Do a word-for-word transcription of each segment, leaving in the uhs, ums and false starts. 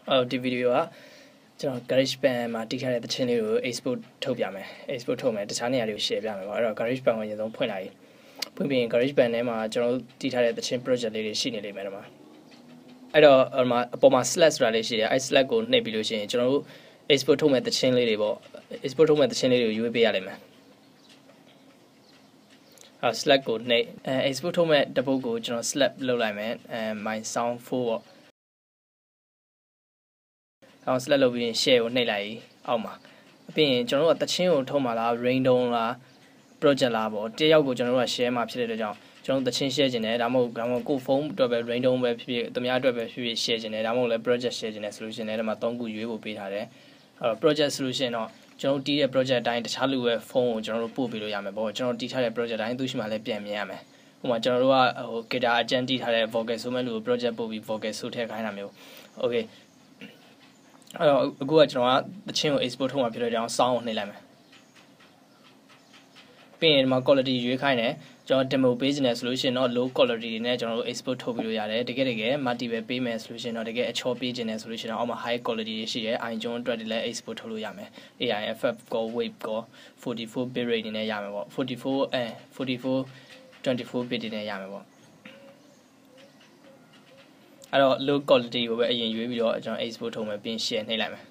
အော်ဒီဗီဒီယိုကကျွန်တော် GarageBand မှာတီးထားတဲ့သချင်းလေးကို export ထုတ်ပြမယ် export ထုတ်မယ်တခြားနေရာတွေကို share ပြမယ်ပေါ့အဲ့တော့ GarageBand ကိုအရင်ဆုံးဖွင့်လိုက်ဖွင့်ပြီးရင် GarageBand ထဲမှာကျွန်တော်တီးထားတဲ့သချင်း project လေးတွေရှိနေလိမ့်မယ်ဒီမှာအဲ့တော့အပေါ်မှာအပေါ်မှာ slash ဆိုတာလေးရှိတယ်အဲ့ slash ကိုနှိပ်ပြီးလို့ရှိရင်ကျွန်တော်တို့ export ထုတ်မဲ့သချင်းလေးတွေပေါ့ export ထုတ်မဲ့သချင်းလေးတွေကိုရွေးပေးရလိမ့်မယ်အဲ slash ကိုနှိပ်အဲ export ထုတ်မဲ့တပုတ်ကိုကျွန်တော် slash လုပ်လိုက်မယ်အဲ my sound four ပေါ့အောင် select လုပ်ပြီးရင် share ကိုနှိပ်လိုက်အောက်မှာပြီးရင်ကျွန်တော်တို့ကတချင်းကိုထုတ်မှာလား random လား project လားပေါ့တယောက်ကိုကျွန်တော်တို့က share မှာဖြစ်တဲ့အတွက်ကြောင့်ကျွန်တော်တို့တချင်း share ခြင်းတယ်ဒါမှမဟုတ်ဒါမှမဟုတ်ကိုယ်ဖုန်းအတွက်ပဲ random ပဲဖြစ်ဖြစ်သူများအတွက်ပဲဖြစ်ဖြစ် share ခြင်းတယ်ဒါမှမဟုတ်လည်း project share ခြင်းတယ် solution နဲ့ဒီမှာသုံးခုရွေးဖို့ပေးထားတယ်အဲ့တော့ project solution တော့ကျွန်တော်တို့တီးတဲ့ project တိုင်းတခြားလူရဲ့ဖုန်းကိုကျွန်တော်တို့ပို့ပေးလို့ရမယ်ပေါ့ကျွန်တော်တီးထားတဲ့ project တိုင်းသူရှိမှလည်းပြန်မြင်ရမယ်ဥပမာကျွန်တော်တို့ကဟို guitar အကျန်းတီးထားတဲ့ vocal ဆိုမဲ့လူကို project ပို့ပြီး vocal ဆိုထည့်ခိုင်းတာမျိုး okayအဲ့တော့အခုကကျွန်တော်ကသချင်းကို export ထုတ်မှာဖြစ်တဲ့ကြောင့် sound ကိုနှိပ်လိုက်မယ်ပြီးရင်ဒီမှာ quality ရွေးခိုင်းတယ်ကျွန်တော် demo ပေးခြင်းနဲ့ solution တော့ low quality တွေနဲ့ကျွန်တော်တို့ export ထုတ်ပြီးလို့ရတယ်တကယ်တကယ် multi ပဲပေးမယ် solution တော့တကယ်အချောပေးခြင်းနဲ့ solution တော့အောက်မှာ high quality တွေရှိတယ် iTunes အတွက်လည်း export ထုတ်လို့ရမယ် A I F F ကို wave ကို forty-four bit rate တွေနဲ့ရမယ်ပေါ့ forty-four အဲ forty-four twenty-four bit တွေနဲ့ရမယ်ပေါ့အဲ့တော့ low quality ကိုပဲအရင်ရွေးပြီးတော့ကျွန်တော် export ထုတ်မယ်ပြီးရင် share နှိပ်လိုက်မယ်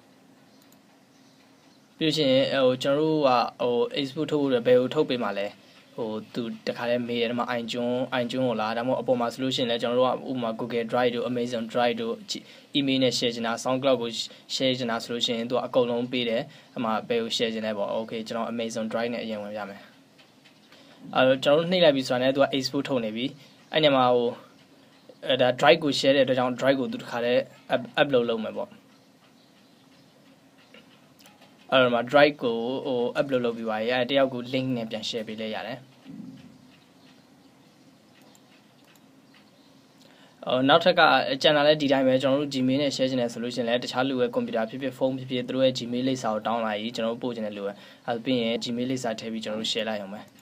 ပြီးရှင်ဟိုကျွန်တော်တို့ကဟို export ထုတ်ဖို့ဘယ်ကိုထုတ်ပေးမှာလဲဟိုသူတခါလဲမေးတယ်ဒီမှာ iTunes iTunes ကိုလာဒါမှမဟုတ်အပေါ်မှာ solution လဲကျွန်တော်တို့ကဥပမာ Google Drive တို့ Amazon Drive တို့ email နဲ့ share ချင်တာ SoundCloud ကို share ချင်တာ solution သူကအကုန်လုံးပေးတယ်အမှဘယ်ကို share ချင်လဲပေါ့ okay ကျွန်တော် Amazon Drive နဲ့အရင်ဝင်ပြမယ်အဲတော့ကျွန်တော်တို့နှိပ်လိုက်ပြီဆိုတာနဲ့သူက export ထုတ်နေပြီအဲ့ညမှာဟိုအဲဒါ drive ကို share တဲ့အတွက်ကြောင့် drive ကိုသူတခါလဲ upload လုပ်မယ်ပေါ့အဲ့တော့မှာ drive ကိုဟို upload လုပ်ပြီးပါရဲ့အဲတယောက်ကို link နဲ့ပြန် share ပေးလဲရတယ်အော်နောက်ထပ်က channel လဲဒီတိုင်းပဲကျွန်တော်တို့ Gmail နဲ့ share ချင်တယ်ဆိုလို့ရှိရင်လည်းတခြားလူရဲ့ computer ဖြစ်ဖြစ်ဖုန်းဖြစ်ဖြစ်သူတို့ရဲ့ Gmail လိပ်စာကိုတောင်းလိုက်ရင်ကျွန်တော်တို့ပို့ချင်တဲ့လူပဲအဲပြီးရင် Gmail လိပ်စာထည့်ပြီးကျွန်တော်တို့ share လိုက်အောင်ပဲ